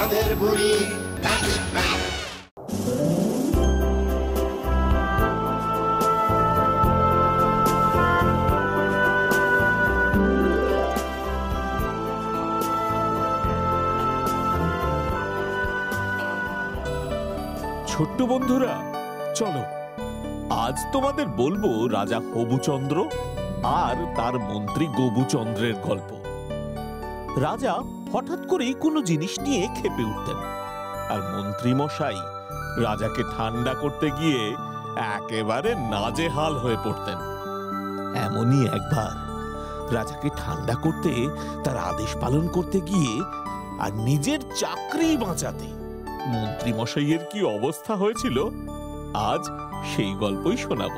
চাঁদের বুড়ি magic man. ছোট্ট বন্ধুরা, চলো আজ তোমাদের বলবো রাজা হবুচন্দ্র আর তার মন্ত্রী গবুচন্দ্রের গল্প। রাজা হঠাৎ করেই কোনো জিনিস নিয়ে ক্ষেপে উঠতেন, আর মন্ত্রী মশাই রাজাকে ঠান্ডা করতে গিয়ে একেবারে নাজেহাল হয়ে পড়তেন। এমনই একবার রাজাকে ঠান্ডা করতে তার আদেশ পালন করতে গিয়ে আর নিজের চাকরি বাঁচাতে মন্ত্রী মশাইয়ের কি অবস্থা হয়েছিল, আজ সেই গল্পই শোনাবো।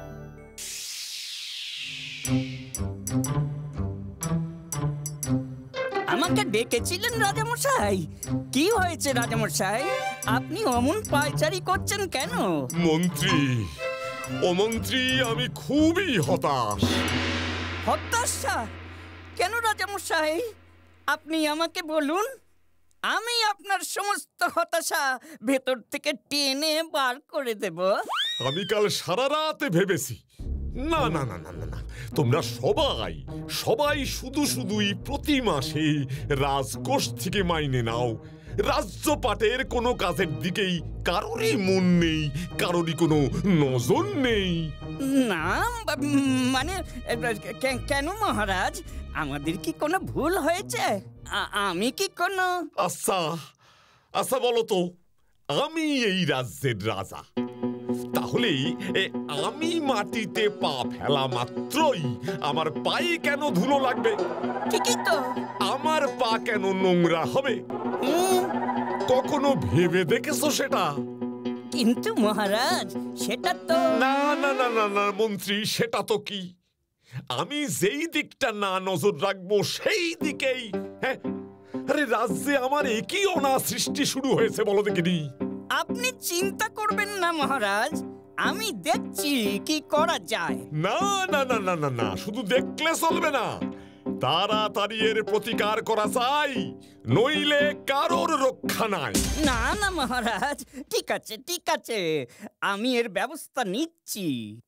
আমাকে ডেকেছিলেন রাজামশাই? কি হয়েছে রাজামশাই, আপনি অমন পায়চারি করছেন কেন? মন্ত্রী, ও মন্ত্রী, আমি খুবই হতাশ। হতাশা কেন রাজামশাই? আপনি আমাকে বলুন, আমি আপনার সমস্ত হতাশা ভেতর থেকে টেনে বার করে দেব। আমি কাল সারা রাতে ভেবেছি, না না না না না, তোমরা সবাই সবাই শুধুই প্রতি মাসে রাজকোষ থেকে মাইনে নাও। রাজ্যপাটের কোনো কাজের দিকেই কারোরই মন নেই, কারোরই কোনো নজর নেই। না মানে কেন মহারাজ, আমাদের কি কোনো ভুল হয়েছে? আমি কি কোনো... আচ্ছা আচ্ছা, বলো তো, আমি এই রাজ্যের রাজা, তাহলে আমি মাটিতে পা ফেলা মাত্রই আমার পায়ে কেন ধুলো লাগবে? ঠিকই তো। আমার পা কেন নোংরা হবে? কখনো ভেবে দেখেছো সেটা? কিন্তু মহারাজ, সেটা তো... না না না না না মন্ত্রী, সেটা তো কি? আমি যেই দিকটা না নজর রাখবো সেই দিকেই, হ্যাঁ, আরে রাজ্যে আমার একই অনা সৃষ্টি শুরু হয়েছে, বলো দেখিনি। আপনি চিন্তা করবেন না মহারাজ, আমি দেখছি কি করা যায়। না না না না না না, শুধু দেখলে চলবে না, তাড়াতাড়ি এর প্রতিকার করা চাই, নইলে কারোর রক্ষা নাই। না না মহারাজ, ঠিক আছে ঠিক আছে, আমি এর ব্যবস্থা নিচ্ছি।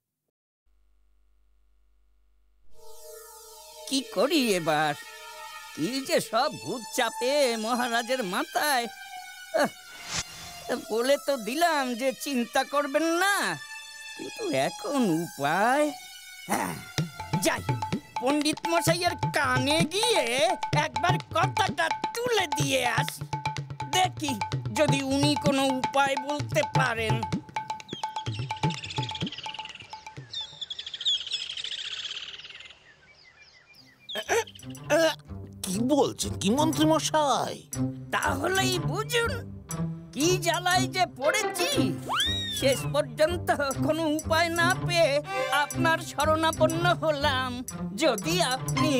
কি করি এবার? কি যে সব ভূত চাপে মহারাজের মাথায়। বলে তো দিলাম যে চিন্তা করবেন না, কিন্তু এখন উপায়... হ্যাঁ, যাই, পণ্ডিত মশাইয়ের কানে গিয়ে একবার কথাটা তুলে দিয়ে আসি, দেখি যদি উনি কোনো উপায় বলতে পারেন। কি বলছেন কি মন্ত্রী মশাই? তাহলেই বুঝুন কি জ্বালায় যে পড়েছি। শেষ পর্যন্ত কোনো উপায় না পেয়ে আপনার শরণাপন্ন হলাম। যদি আপনি...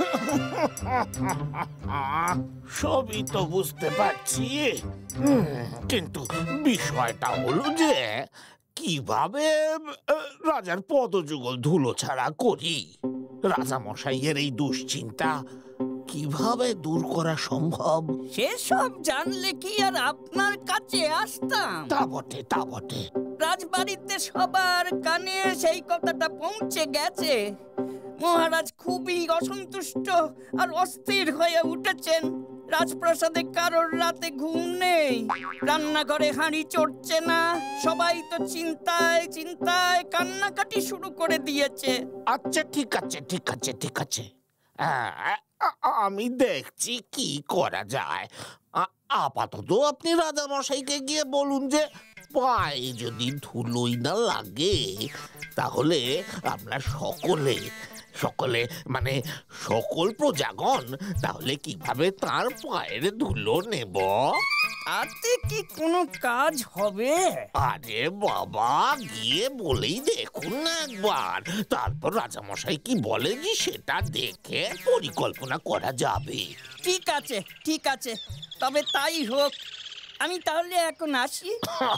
সবই তো বুঝতে পারছি, কিন্তু বিষয়টা হলো যে কিভাবে রাজার পদযুগল ধুলো ছাড়া করি। রাজা মশাইয়ের এই দুশ্চিন্তা কিভাবে দূর করা সম্ভব? সেসব জানলে কি আর আপনার কাছে আসতাম? তা বটে তা বটে। রাজবাড়িতে সবার কানে সেই কথাটা পৌঁছে গেছে। মহারাজ খুবই অসন্তুষ্ট আর অস্থির হয়ে উঠেছেন। রাজপ্রাসাদে কারোর রাতে ঘুম নেই, রান্নাঘরে হাঁড়ি চড়ছে না, সবাই তো চিন্তায় চিন্তায় কান্নাকাটি শুরু করে দিয়েছে। আচ্ছা ঠিক আছে ঠিক আছে ঠিক আছে, আমি দেখছি কি করা যায়। আপাতত আপনি রাজা মশাইকে গিয়ে বলুন যে পায়ে যদি ধুলোই না লাগে, তাহলে আমরা সকলে মানে সকল প্রজাগণ তাহলে কিভাবে তার পায়ের ধুলো নেব? তাতে কি কোনো কাজ হবে? আরে বাবা, গিয়ে বলেই দেখুন না একবার, তারপর রাজামশাই কি বলে যে সেটা দেখে পরিকল্পনা করা যাবে। ঠিক আছে ঠিক আছে, তবে তাই হোক। আমি তাহলে এখন আসি।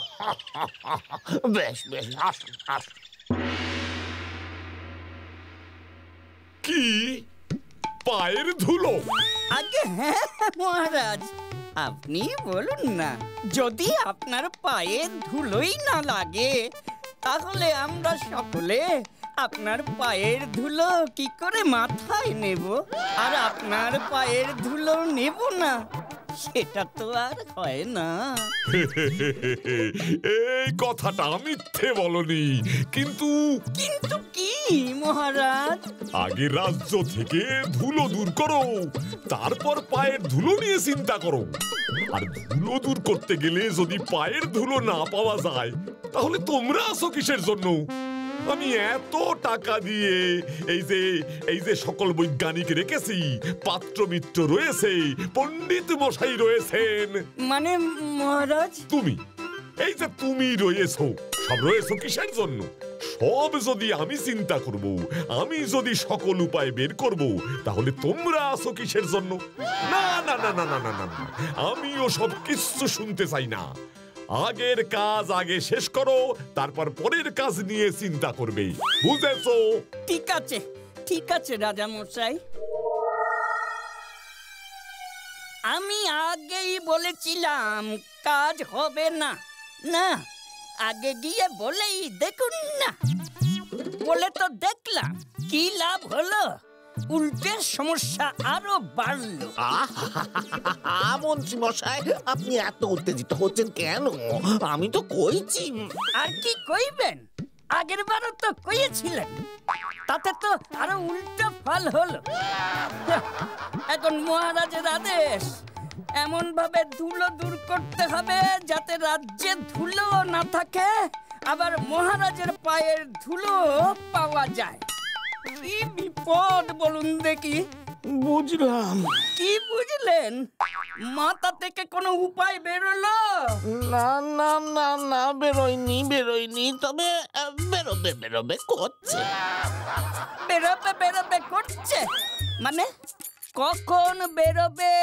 বেশ বেশ, আসুন আসুন। কি পায়ের ধুলো? আগে হ্যাঁ মহারাজ, আপনি বলুন না, যদি আপনার পায়ে ধুলোই না লাগে তাহলে আমরা সকলে আপনার পায়ের ধুলো কি করে মাথায় নেব? আর আপনার পায়ের ধুলো নেব না, সেটা তো আর হয় না। এই কথাটা মিথ্যে বলনি, কিন্তু কিন্তু কি মহারাজ? আগে রাজ্য থেকে ধুলো দূর করো, তারপর পায়ের ধুলো নিয়ে চিন্তা করো। আর ধুলো দূর করতে গেলে যদি পায়ের ধুলো না পাওয়া যায়, তাহলে তোমরা আসো কিসের জন্য? আমি এত টাকা দিয়ে এই যে সকল বৈজ্ঞানিক রেখেছি, পাত্রমিত্র রয়েছে, পণ্ডিত মশাই রয়েছেন। মানে মহারাজ, এই যে তুমি রয়েছো, সব রয়েছো কিসের জন্য? সব যদি আমি চিন্তা করব, আমি যদি সকল উপায় বের করব, তাহলে তোমরা আসো কিসের জন্য? না না না না না না না, আমিও সব কিছু শুনতে চাই না। আগের কাজ আগে শেষ করো, তারপর পরের কাজ নিয়ে চিন্তা করবে, বুঝেছো? ঠিক আছে, ঠিক আছে রাজা মশাই। আমি আগেই বলেছিলাম কাজ হবে না। না, আগে গিয়ে বলেই দেখুন না। বলে তো দেখলাম, কি লাভ হলো? উল্টে সমস্যা আরো বাড়লো। মন্ত্রী মশাই, আপনি এত উত্তেজিত হচ্ছেন কেন? আমি তো কইছি। আর কি কইবেন? আগের বারও তো কইয়েছিলেন, তাতে তো আরো উল্টো ফল হলো। এখন মহারাজের আদেশ, এমন ভাবে ধুলো দূর করতে হবে যাতে রাজ্যে ধুলো না থাকে, আবার মহারাজের পায়ের ধুলো পাওয়া যায়। কি বিপদ বলুন দেখি। বুঝলাম। কি বুঝলেন? মাথা থেকে কোনো উপায় বেরোলো? না না না না, বেরোয়নি, তবে বেরোবে করছে। বেরোবে করছে মানে? কখন বেরোবে?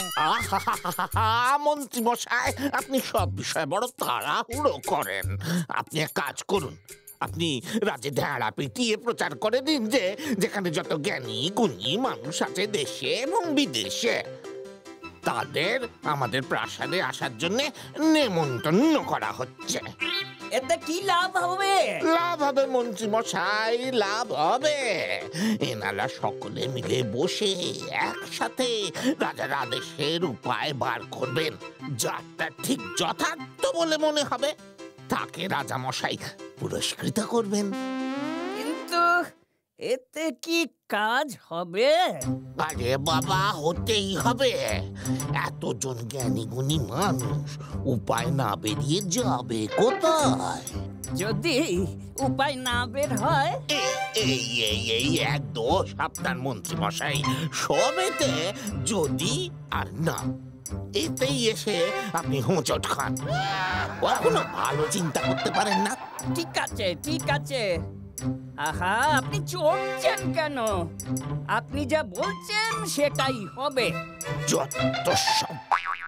মন্ত্রী মশাই, আপনি সব বিষয়ে বড় তাড়াহুড়ো করেন। আপনি এক কাজ করুন, আপনি রাজ্যে ঢেঁড়া পিটিয়ে প্রচার করে দিন যে যেখানে যত জ্ঞানী গুণী মানুষ আছে দেশে এবং বিদেশে, তাদের আমাদের প্রাসাদে আসার জন্য নেমন্তন্ন করা হচ্ছে। এতে কি লাভ হবে? লাভ হবে মন্ত্রী মশাই, লাভ হবে। এনারা সকলে মিলে বসে একসাথে রাজার আদেশের উপায় বার করবেন। যারটা ঠিক যথার্থ বলে মনে হবে তাকে রাজা মশাই পুরস্কৃত করবেন। কিন্তু এতে কি কাজ হবে? আরে বাবা, হতেই হবে। এতজন জ্ঞানী গুণী মানুষ উপায় না বেরিয়ে যাবে কোথায়? যদি উপায় না বের হয়? এই এক দোষ আপনার মন্ত্রী মশাই, সবেতে যদি আর না, এতেই এসে আপনি হোঁচট খান। কখনো ভালো চিন্তা করতে পারেন না। ঠিক আছে। আহা, আপনি চড়ছেন কেন? আপনি যা বলছেন সেটাই হবে। যত সব।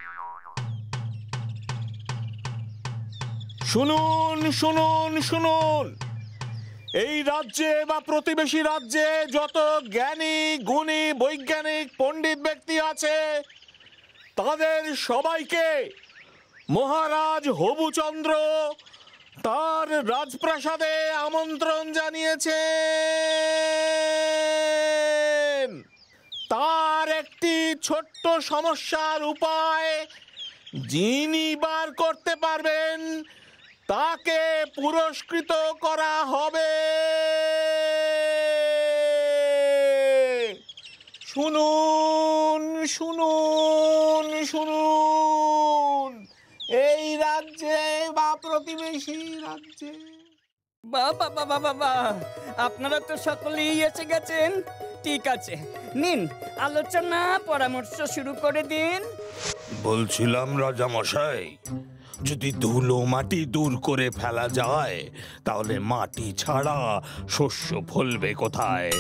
শুনুন, এই রাজ্যে বা প্রতিবেশী রাজ্যে যত জ্ঞানী গুণী বৈজ্ঞানিক পণ্ডিত ব্যক্তি আছে, তাদের সবাইকে মহারাজ হবুচন্দ্র তার রাজপ্রাসাদে আমন্ত্রণ জানিয়েছেন। তার একটি ছোট্ট সমস্যার উপায় যিনি বার করতে পারবেন তাকে পুরস্কৃত করা হবে। শুনুন, এই রাজ্যে বা প্রতিবেশী রাজ্যে। বাবা, আপনারা তো সকলেই এসে গেছেন। ঠিক আছে, নিন আলোচনা পরামর্শ শুরু করে দিন। বলছিলাম রাজা মশাই, যদি ধুলো মাটি দূর করে ফেলা যায় তাহলে মাটি ছাড়া শস্য ফলবে কোথায়?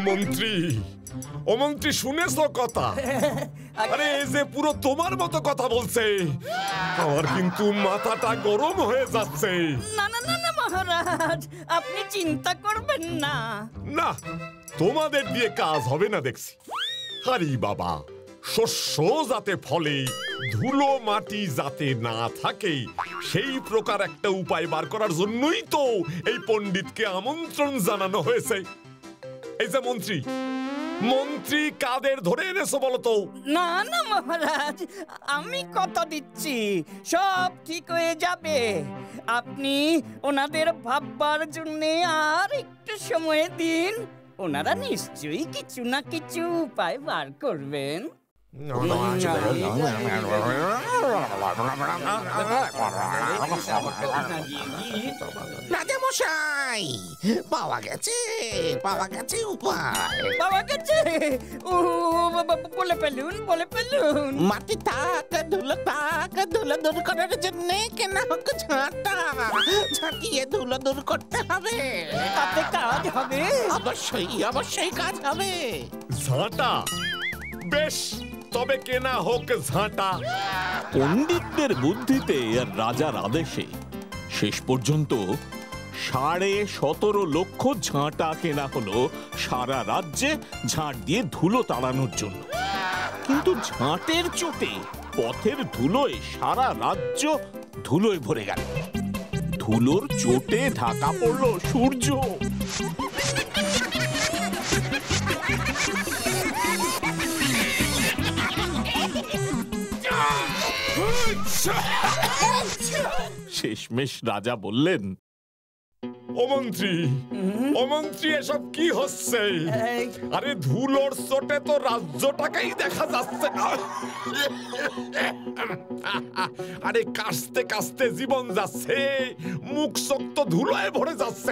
ও মন্ত্রী, শুনেছো কথা? আরে এই যে পুরো তোমার মতো কথা বলছে, আমার কিন্তু মাথাটা গরম হয়ে যাচ্ছে। না মহারাজ, আপনি চিন্তা করবেন না। না, তোমাদের দিয়ে কাজ হবে না দেখছি। আরে বাবা, শস্য যাতে ফলে, ধুলো মাটি যাতে না থাকে, সেই প্রকার একটা উপায় বার করার জন্যই তো এই পণ্ডিতকে আমন্ত্রণ জানানো হয়েছে। এই যে মন্ত্রী, মন্ত্রী কাদের ধরে এনেছো বলো তো? না না মহারাজ, আমি কথা দিচ্ছি সব ঠিক হয়ে যাবে। আপনি ওনাদের ভাববার জন্য আর একটু সময় দিন, ওনারা নিশ্চয়ই কিছু না কিছু উপায় বার করবেন। রাজামশাই, পাওয়া গেছে উপায়। পাওয়া গেছে? বলে ফেলুন। মাটি থাক, ধুলো দূর করার জন্য কেনা হোক ঝাঁটা, ঝাঁটিয়ে ধুলো দূর করতে হবে। তাতে কাজ হবে? অবশ্যই কাজ হবে। ঝাঁটা? বেশ, তবে কেনা হোক ঝাঁটা। পণ্ডিতদের বুদ্ধিতে আর রাজার আদেশে শেষ পর্যন্ত 17.5 লক্ষ ঝাঁটা কেনা হলো সারা রাজ্যে ঝাঁট দিয়ে ধুলো তাড়ানোর জন্য। কিন্তু ঝাঁটের চোটে পথের ধুলোয় সারা রাজ্য ধুলোয় ভরে গেল। ধুলোর চোটে ঢাকা পড়লো সূর্য। শেষমেশ রাজা বললেন, ও মন্ত্রী, এসব কি হচ্ছে? আরে ধুলোর চোটে তো রাজ্যটাকেই দেখা যাচ্ছে না। আরে কাশতে কাশতে জীবন যাচ্ছে, মুখ চোখ তো ধুলোয় ভরে যাচ্ছে।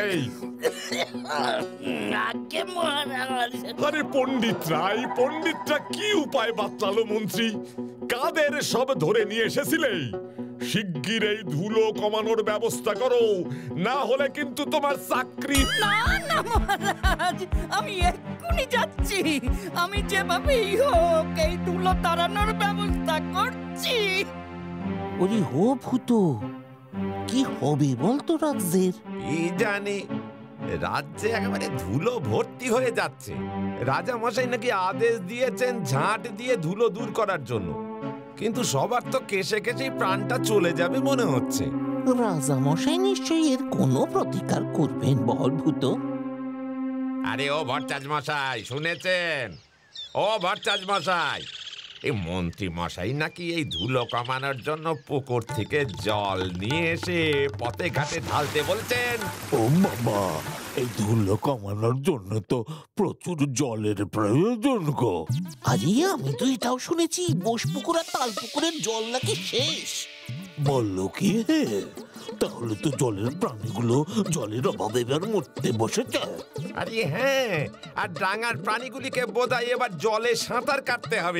আগে মহারাজ, আরে পণ্ডিতরা কি উপায় বাতলালো মন্ত্রী? কাদের সব ধরে নিয়ে এসেছিলে? শিগগির এই ধুলো কমানোর ব্যবস্থা করো, না হলে কিন্তু তোমার চাকরি। না না মহারাজ, আমি এক্ষুনি যাচ্ছি। আমি যেভাবেই হোক এই ধুলো তাড়ানোর ব্যবস্থা করছি। ওরে হো ভূত, কি হবে বলতো রাজ্যের? কি জানি, রাজ্যে একেবারে ধুলো ভর্তি হয়ে যাচ্ছে। রাজা মশাই নাকি আদেশ দিয়েছেন ঝাঁট দিয়ে ধুলো দূর করার জন্য, কিন্তু সবার তো কেশে কেশেই প্রাণটা চলে যাবে মনে হচ্ছে। রাজামশাই নিশ্চয়ই এর কোনো প্রতিকার করবেন বল ভূত। আরে ও ভট্টাচ মশাই, শুনেছেন? ও ভট্টাচ মশাই, এই মন্ত্রী মশাই নাকি এই ধুলো কমানোর জন্য পুকুর থেকে জল নিয়ে এসে পথে ঘাটে ঢালতে বলছেন। ও বাবা, এই ধুলো কমানোর জন্য তো প্রচুর জলের প্রয়োজন গো। আরে আমি তো এটাও শুনেছি বোসপুকুর আর তালপুকুরের জল নাকি শেষ। বললো কি হে? তাহলে তো জলের প্রাণীগুলো জলের অভাবে এবার মরতে বসেছে। আরে হ্যাঁ, আর ডাঙার প্রাণীগুলিকে বোধহয় এবার জলে সাঁতার কাটতে হবে।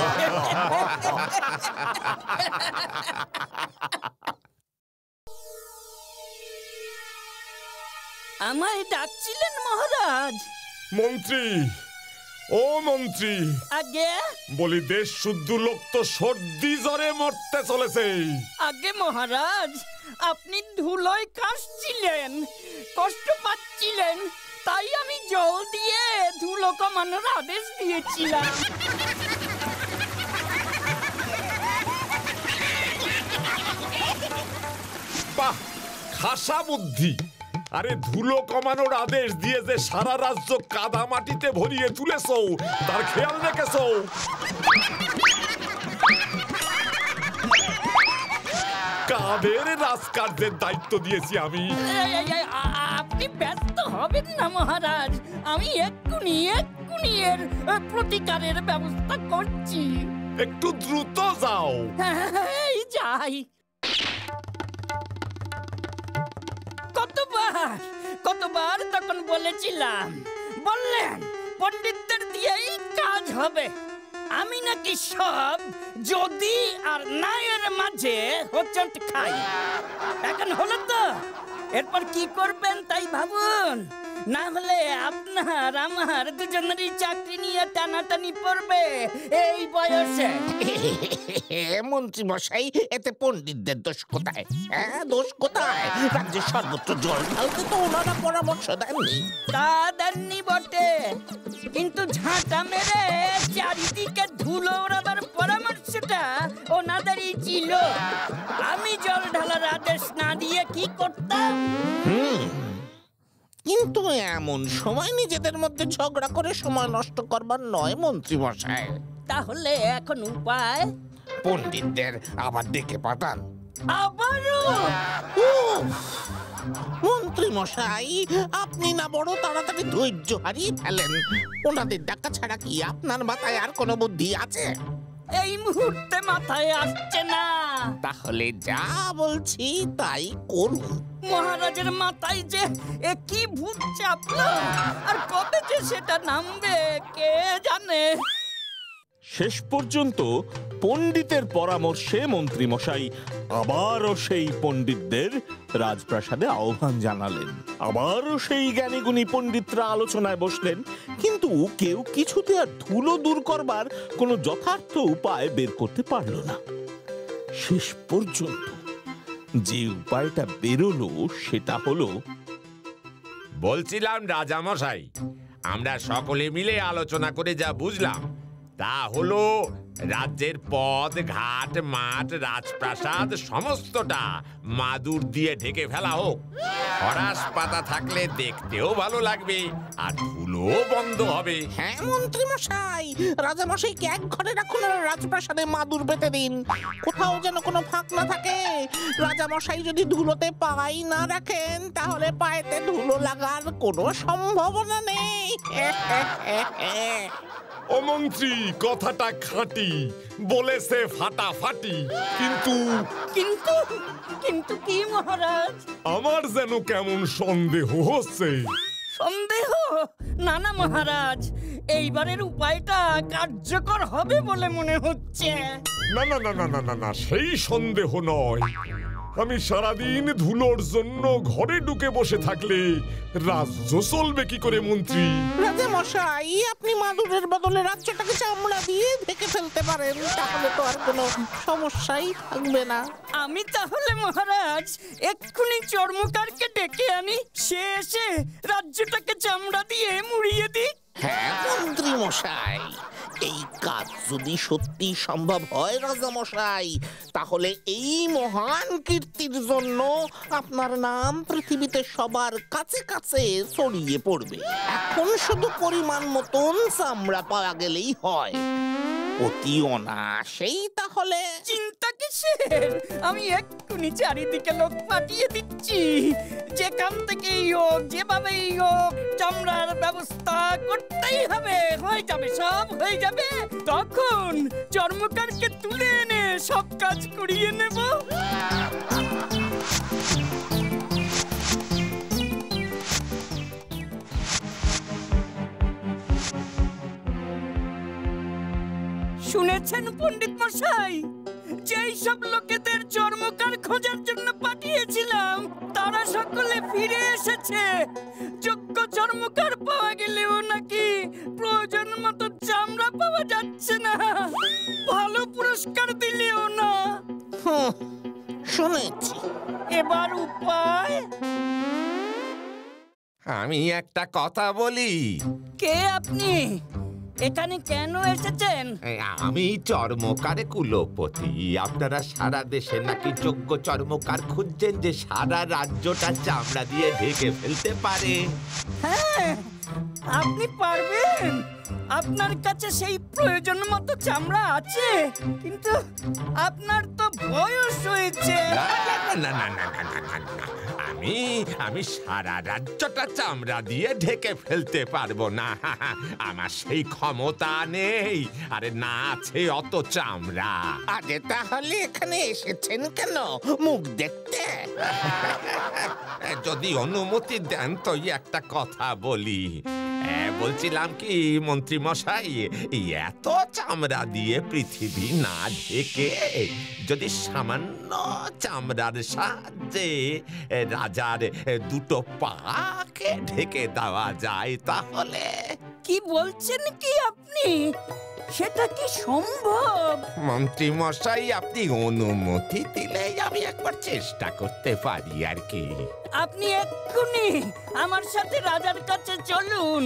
আমায় ডাকছিলেন মহারাজ? মন্ত্রী, আগে বলি দেশ শুদ্ধ লোক তো সর্দি জ্বরে মরতে চলেছে। আগে মহারাজ, আপনি ধুলোয় কাশছিলেন, কষ্ট পাচ্ছিলেন, তাই আমি জল দিয়ে ধুলো কমানোর আদেশ দিয়েছিলাম। বাহ, খাসা বুদ্ধি। আরে ধুলো কমানোর আদেশ দিয়ে যে সারা রাজ্য কাদা মাটিতে ভরিয়ে তুলেছো, তার খেয়াল রেখেছো। কাদের রাজকার্যের দায়িত্ব দিয়েছি আমি। আপনি ব্যস্ত হবেন না মহারাজ, আমি এক্ষুনি এর প্রতিকারের ব্যবস্থা করছি। একটু দ্রুত যাও। যাই। কতবার তখন বলেছিলাম, বললেন পণ্ডিতদের দিয়েই কাজ হবে। আমি নাকি সব যদি আর নায়ের মাঝে হোঁচট খাই। এখন হলো তো, এরপর কি করবেন তাই ভাবুন। না হলে আপনার আমার দুজনেরই চাকরি নিয়ে টানাটানি পড়বে এই বয়সে। মন্ত্রী মশাই, এতে পণ্ডিতদের দোষ কোথায়? হ্যাঁ, দোষ কোথায়? রাজ্যের সর্বত্র জল ঢালতে তো ওনারা পরামর্শ দেননি। তা দেননি বটে, কিন্তু ঝাঁটা মেরে চারিদিকে ধুলো ওড়াবার পরামর্শটা ওনাদেরই ছিল। আমি জল ঢালার আদেশ না দিয়ে কি করতাম? কিন্তু এমন সময় নিজেদের মধ্যে ঝগড়া করে সময় নষ্ট করবার নয় মন্ত্রী মশাই। তাহলে এখন উপায়? পণ্ডিতদের আবার ডেকে পাঠান। আবারও? মন্ত্রী মশাই, আপনি না বড় তাড়াতাড়ি ধৈর্য হারিয়ে ফেলেন। ওনাদের ডাকা ছাড়া কি আপনার মাথায় আর কোনো বুদ্ধি আছে? এই মুহূর্তে মাথায় আসছে না। তাহলে যা বলছি তাই করুন। মহারাজের মাথায় যে কি ভূত চাপলো, আর কবে যে সেটা নামবে কে জানে। শেষ পর্যন্ত পণ্ডিতের পরামর্শে মন্ত্রী মশাই আবারও সেই পণ্ডিতদের রাজপ্রাসাদে আহ্বান জানালেন। আবারও সেই জ্ঞানীগুণী পণ্ডিতরা আলোচনায় বসলেন, কিন্তু কেউ কিছুতে আর ধুলো দূর করবার কোনো যথার্থ উপায় বের করতে পারল না। শেষ পর্যন্ত যে উপায়টা বেরোলো সেটা হলো, বলছিলাম রাজামশাই, আমরা সকলে মিলে আলোচনা করে যা বুঝলাম তা হলো রাজ্যের পথ ঘাট মাঠ রাজপ্রাসাদ সমস্তটা মাদুর দিয়ে ঢেকে ফেলা হোক। খরাস পাতা থাকলে দেখতেও ভালো লাগবে আর ধুলো বন্ধ হবে। হ্যাঁ মন্ত্রী মশাই, রাজা মশাইকে এক ঘরে রাখুন আর রাজপ্রাসাদে মাদুর পেতে দিন। কোথাও যেন কোনো ফাঁক না থাকে। রাজা মশাই যদি ধুলোতে পাই না রাখেন, তাহলে পায়েতে ধুলো লাগার কোনো সম্ভাবনা নেই। ও মন্ত্রী, কথাটা খাঁটি বলেছে ফাটাফাটি, কিন্তু কিন্তু কিন্তু কি মহারাজ? আমার যেন কেমন সন্দেহ হচ্ছে। সন্দেহ? না না মহারাজ, এইবারের উপায়টা কার্যকর হবে বলে মনে হচ্ছে। না না না না না না না, সেই সন্দেহ নয়। আমি সারাদিন ধুলোর জন্য ঘরে ঢুকে বসে থাকলে রাজ্য চলবে কি করে মন্ত্রী? রাজা মশাই, আপনি মাদুরের বদলে রাজ্যটাকে চামড়া দিয়ে ঢেকে ফেলতে পারেন, তাহলে তো আর কোনো সমস্যাই থাকবে না। আমি তাহলে মহারাজ এক্ষুনি চর্মকারকে ডেকে আনি, সে এসে রাজ্যটাকে চামড়া দিয়ে মুড়িয়ে দিক। হ্যাঁ মন্ত্রী মশাই, এই কাজ যদি সত্যি সম্ভব হয় রাজা মশাই, তাহলে এই মহান কীর্তির জন্য আপনার নাম পৃথিবীতে সবার কাছে কাছে ছড়িয়ে পড়বে। এখন শুধু পরিমাণ মতন চামড়া পাওয়া গেলেই হয়। অতি অনায়াসেই তাহলে। চিন্তা কিসের? আমি এক্ষুনি চারিদিকে লোক পাঠিয়ে দিচ্ছি। যেখান থেকেই হোক, যেভাবেই হোক, চামড়ার ব্যবস্থা করতেই হবে। হয়ে যাবে, সব হয়ে যাবে। তখন চর্মকারকে তুলে এনে সব কাজ করিয়ে নেব। শুনেছেন পণ্ডিত মশাই, যেই সব লোকেদের চর্মকার খোঁজার জন্য পাঠিয়েছিলাম তারা সকলে ফিরে এসেছে। যোগ্য চর্মকার পাওয়া গেলেও নাকি প্রয়োজন মতো চামড়া পাওয়া যাচ্ছে না, ভালো পুরস্কার দিলেও না। শুনেছি। এবার উপায়? আমি একটা কথা বলি। কে আপনি? এখানে কেন এসেছেন? আমি চর্মকারে কুলপতি। আপনারা সারা দেশে নাকি যোগ্য চর্মকার খুঁজছেন যে সারা রাজ্যটা চামড়া দিয়ে ঢেকে ফেলতে পারে। হ্যাঁ, আপনি পারবেন। আপনার কাছে সেই প্রয়োজন মতো চামড়া আছে, কিন্তু আপনার তো বয়স হয়েছে। না না না না না না না না, আমি সারা রাজ্যটা চামড়া দিয়ে ঢেকে ফেলতে পারবো না। আমার সেই ক্ষমতা নেই, আরে না আছে অত চামড়া। আরে তাহলে এখানে এসেছেন কেন? মুখ দেখতে? যদি অনুমতি দেন তো একটা কথা বলি। বলছিলাম কি মন্ত্রী মশাই, এত চামড়া দিয়ে পৃথিবী না ঢেকে যদি সামান্য চামড়ার সাহায্যে রাজার দুটো পাকে ঢেকে দেওয়া যায় তাহলে। কি বলছেন কি আপনি? সেটা কি সম্ভব? মন্ত্রী মশাই, আপনি অনুমতি দিলেই আমি একবার চেষ্টা করতে পারি আর কি। আপনি এক্ষুনি আমার সাথে রাজার কাছে চলুন।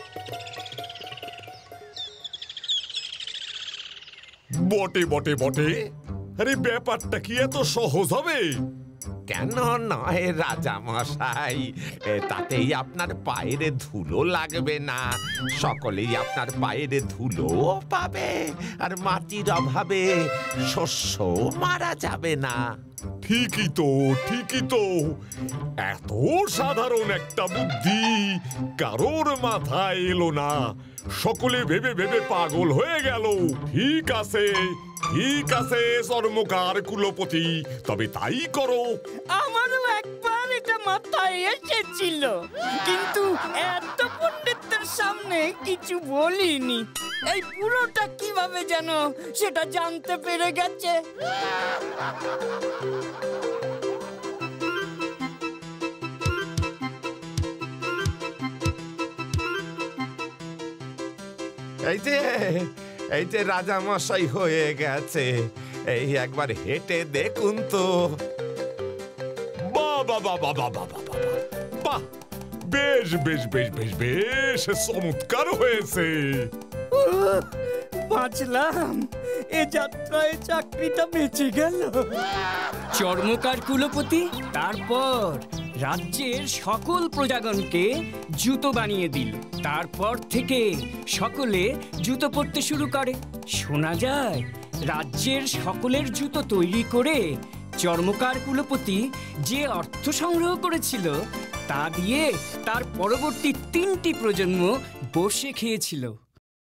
বটে বটে বটে, আরে ব্যাপারটা কি এত সহজ হবে? কেন নয় রাজা মশাই, তাতেই আপনার পায়ের ধুলো লাগবে না, সকলেই আপনার পায়ের ধুলো পাবে, আর মাটির অভাবে শস্য মারা যাবে না। ঠিকই তো, ঠিকই তো। এত সাধারণ একটা বুদ্ধি কারোর মাথায় এলো না। সকলে ভেবে ভেবে পাগল হয়ে গেল। ঠিক আছে, ঠিক আছে চর্মকার কুলপতি, তবে তাই করো। আমারও একবার এটা মাথায় এসেছিল, কিন্তু এত পণ্ডিতদের সামনে কিছু বলিনি। এই পুরোটা কিভাবে যেন সেটা জানতে পেরে গেছে। এই যে রাজা মশাই হয়ে গেছে, এই একবার হেঁটে দেখুন তো। বাহ বাহ বাহ বাহ বাহ বাহ বাহ বাহ, বাহ, বেশ বেশ বেশ বেশ বেশ চমৎকার হয়েছে। বাঁচলাম, এ যাত্রায় চাকরিটা বেঁচে গেল। চর্মকার কুলপতি তারপর রাজ্যের সকল প্রজাগণকে জুতো বানিয়ে দিল। তারপর থেকে সকলে জুতো পরতে শুরু করে। শোনা যায় রাজ্যের সকলের জুতো তৈরি করে চর্মকার কুলপতি যে অর্থ সংগ্রহ করেছিল তা দিয়ে তার পরবর্তী 3টি প্রজন্ম বসে খেয়েছিল।